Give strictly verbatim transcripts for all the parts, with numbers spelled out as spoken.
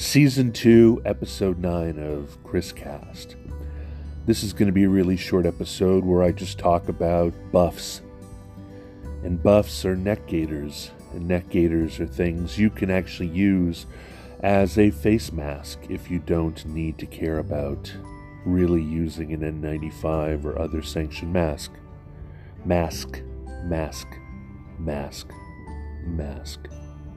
Season two, Episode nine of ChrisCast. This is going to be a really short episode where I just talk about buffs. And buffs are neck gaiters, and neck gaiters are things you can actually use as a face mask if you don't need to care about really using an N ninety-five or other sanctioned mask. Mask, mask, mask, mask.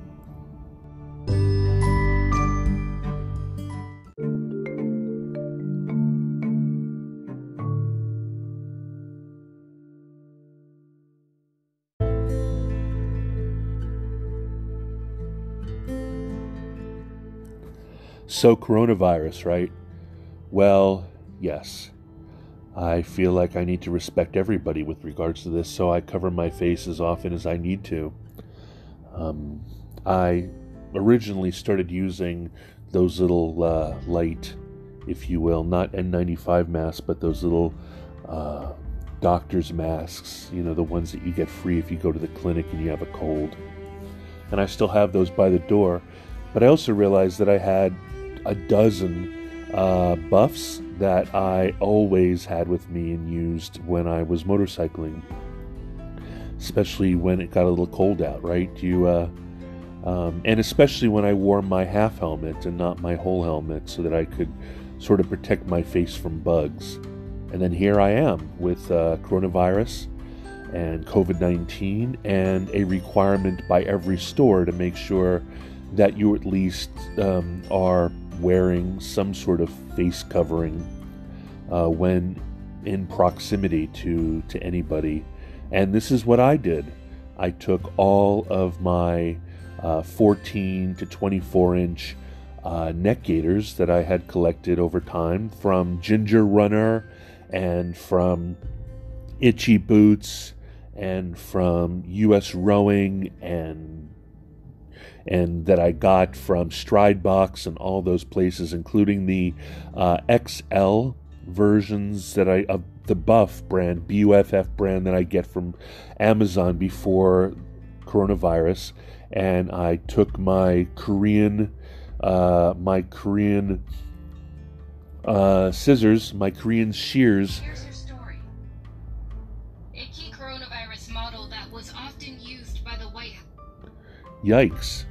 So coronavirus, right? Well, yes. I feel like I need to respect everybody with regards to this, so I cover my face as often as I need to. Um, I originally started using those little uh, light, if you will, not N ninety-five masks, but those little uh, doctor's masks, you know, the ones that you get free if you go to the clinic and you have a cold. And I still have those by the door, but I also realized that I had a dozen uh, buffs that I always had with me and used when I was motorcycling, especially when it got a little cold out, right? You, uh, um, and especially when I wore my half helmet and not my whole helmet so that I could sort of protect my face from bugs. And then here I am with uh, coronavirus and covid nineteen and a requirement by every store to make sure that you at least um, are wearing some sort of face covering uh, when in proximity to, to anybody. And this is what I did. I took all of my uh, fourteen to twenty-four inch uh, neck gaiters that I had collected over time from Ginger Runner and from Itchy Boots and from U S Rowing and and that I got from Stridebox and all those places, including the uh, X L versions that I of the Buff brand, B U F F brand that I get from Amazon before coronavirus. And I took my Korean, uh, my Korean uh, scissors, my Korean shears. Here's your story. A key coronavirus model that was often used by the White House. Yikes.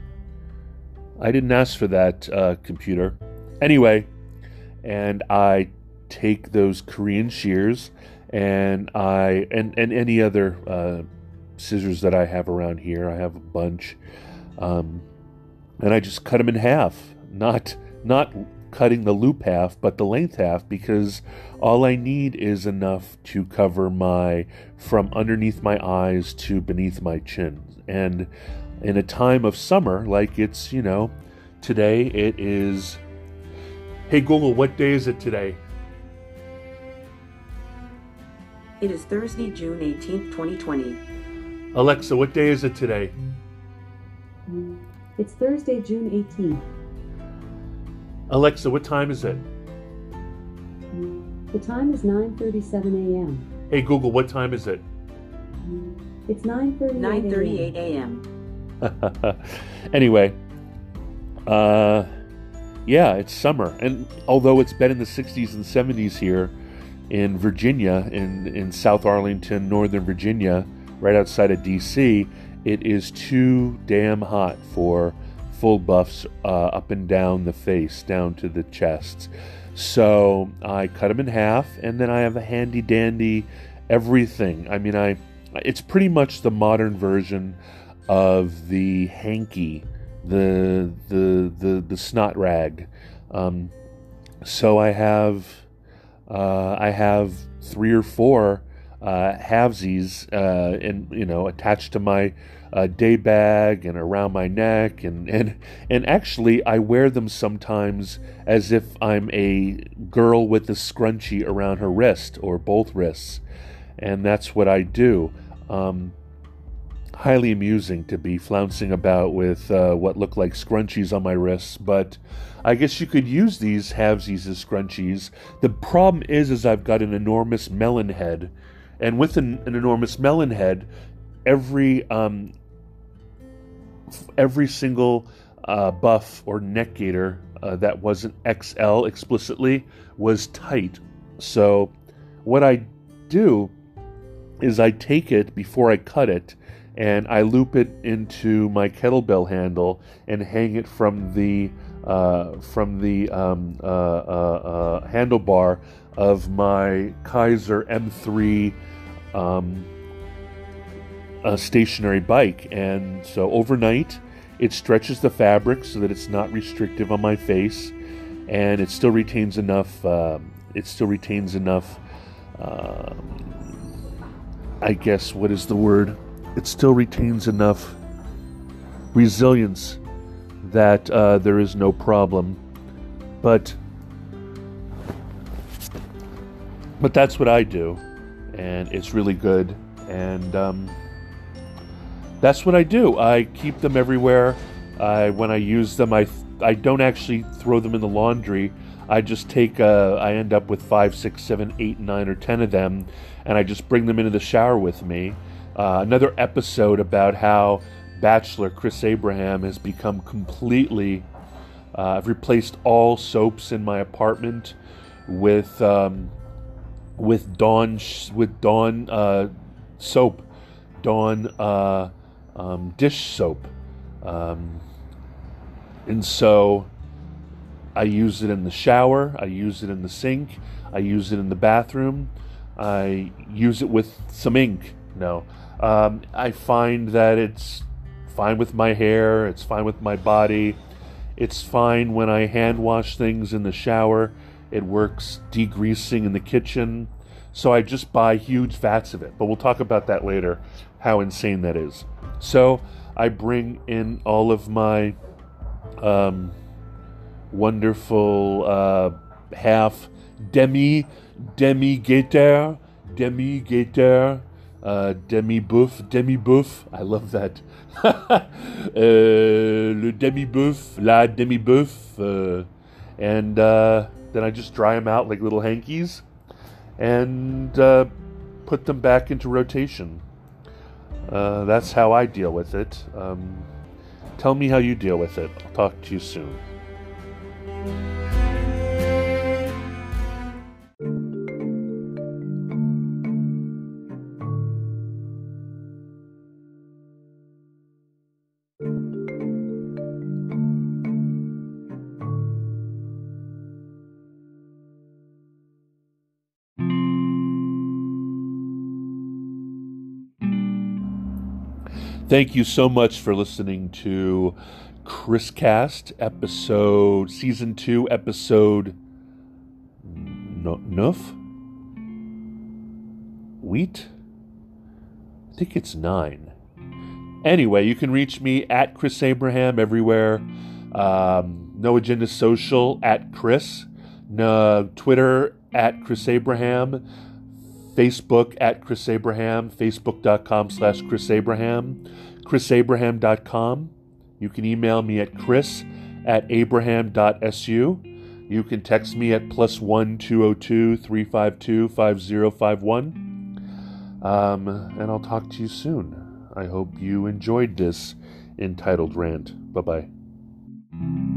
I didn't ask for that, uh, computer. Anyway, and I take those Korean shears and I and, and any other uh, scissors that I have around here. I have a bunch. Um, and I just cut them in half. Not not cutting the loop half, but the length half, because all I need is enough to cover my from underneath my eyes to beneath my chin. And in a time of summer, like it's, you know, today it is... Hey Google, what day is it today? It is Thursday, June eighteenth, twenty twenty. Alexa, what day is it today? It's Thursday, June eighteenth. Alexa, what time is it? The time is nine thirty-seven a.m. Hey Google, what time is it? It's nine thirty-eight a.m. Anyway, uh, yeah, it's summer, and although it's been in the sixties and seventies here in Virginia, in, in South Arlington, Northern Virginia, right outside of D C, it is too damn hot for full buffs uh, up and down the face, down to the chest. So I cut them in half, and then I have a handy dandy everything. I mean, I it's pretty much the modern version of the hanky, the the the the snot rag. Um, so I have uh, I have three or four uh, halvesies, uh, and you know, attached to my uh, day bag and around my neck, and and and actually I wear them sometimes as if I'm a girl with a scrunchie around her wrist or both wrists, and that's what I do. Um, highly amusing to be flouncing about with uh, what look like scrunchies on my wrists, but I guess you could use these halvesies as scrunchies. The problem is, is I've got an enormous melon head, and with an, an enormous melon head, every um, every single uh, buff or neck gaiter uh, that wasn't X L explicitly was tight. So what I do is I take it before I cut it, and I loop it into my kettlebell handle and hang it from the uh, from the um, uh, uh, uh, handlebar of my Kaiser M three um, uh, stationary bike. And so overnight, it stretches the fabric so that it's not restrictive on my face, and it still retains enough. Uh, it still retains enough. Uh, I guess what is the word? It still retains enough resilience that uh, there is no problem. But but that's what I do, and it's really good. And um, that's what I do. I keep them everywhere. I when I use them, I I don't actually throw them in the laundry. I just take, uh, I end up with five, six, seven, eight, nine, or ten of them, and I just bring them into the shower with me. Uh, another episode about how Bachelor Chris Abraham has become completely, uh, I've replaced all soaps in my apartment with, um, with Dawn, with Dawn, uh, soap, Dawn, uh, um, dish soap. Um, and so I use it in the shower, I use it in the sink, I use it in the bathroom, I use it with some ink. No, um, I find that it's fine with my hair, it's fine with my body, it's fine when I hand wash things in the shower, it works degreasing in the kitchen, so I just buy huge vats of it. But we'll talk about that later, how insane that is. So I bring in all of my um, wonderful uh, half demi demi gaiter demi gaiter uh, Demibuff Demibuff. I love that. uh, le Demibuff, la Demibuff, uh, and uh, then I just dry them out like little hankies and uh, put them back into rotation. Uh, that's how I deal with it. Um, tell me how you deal with it. I'll talk to you soon. Thank you so much for listening to ChrisCast episode, season two, episode no, neuf? Wheat? I think it's nine. Anyway, you can reach me at Chris Abraham everywhere. Um, No Agenda Social at Chris. No, Twitter at Chris Abraham. Facebook at Chris Abraham, facebook.com slash Chris Abraham, chris abraham dot com. You can email me at chris at abraham.su. You can text me at plus one two oh two three five two five zero five one. Um, and I'll talk to you soon. I hope you enjoyed this entitled rant. Bye-bye.